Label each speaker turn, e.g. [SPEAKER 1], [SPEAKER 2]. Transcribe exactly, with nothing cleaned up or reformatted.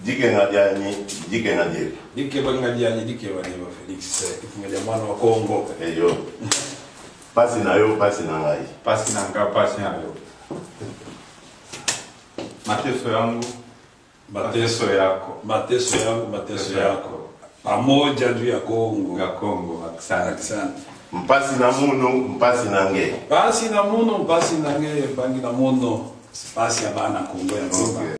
[SPEAKER 1] Dike ngadiani, dike ngadiani.
[SPEAKER 2] Dike ngadiani, dike ngadiani Felix. Ngadiani mwana wa Kongo.
[SPEAKER 1] Eyo. Pasi na yo, pasi na ngai.
[SPEAKER 3] Pasi na nga, pasi na yo. Mateso yangu, mateso yako.
[SPEAKER 2] Mateso yangu, mateso yako. Pamoja juu ya Kongo.
[SPEAKER 3] Ya Kongo, asante.
[SPEAKER 2] Asante.
[SPEAKER 1] Mpasi na muno, mpasi na nge.
[SPEAKER 2] Pasi na muno, mpasi na nge, bangi na muno. Pasi ya bana Kongo ya Kongo.